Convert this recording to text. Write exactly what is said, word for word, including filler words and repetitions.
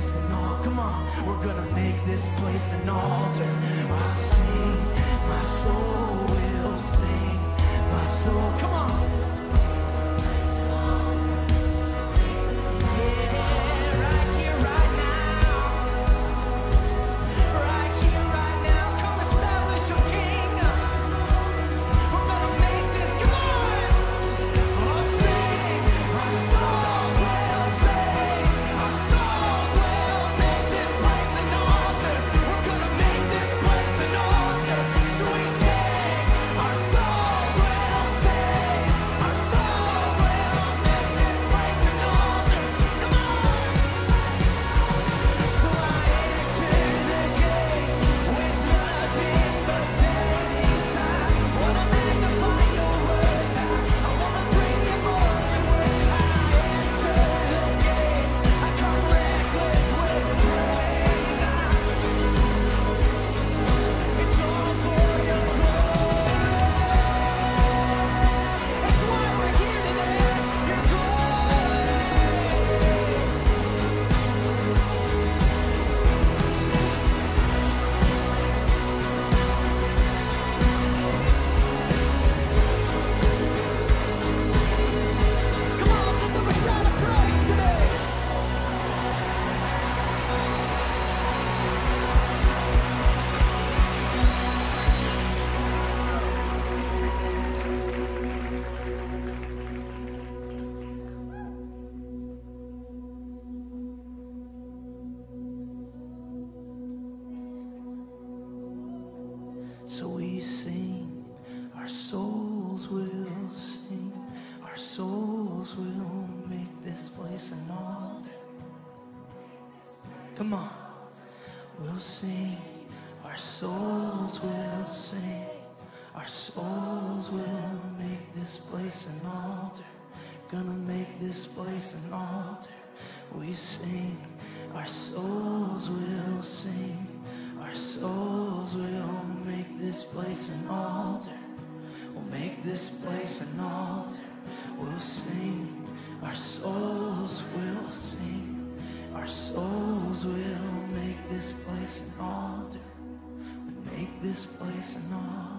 place an altar. Come on, we're gonna make this place an altar. I'll sing, my soul will sing, my soul. Come on. So we sing, our souls will sing, our souls will make this place an altar. Come on, we'll sing, our souls will sing, our souls will make this place an altar. Gonna make this place an altar. We sing, our souls will sing, our souls will make this place an altar. We'll make this place an altar. We'll sing, our souls will sing, our souls will make this place an altar. We'll make this place an altar.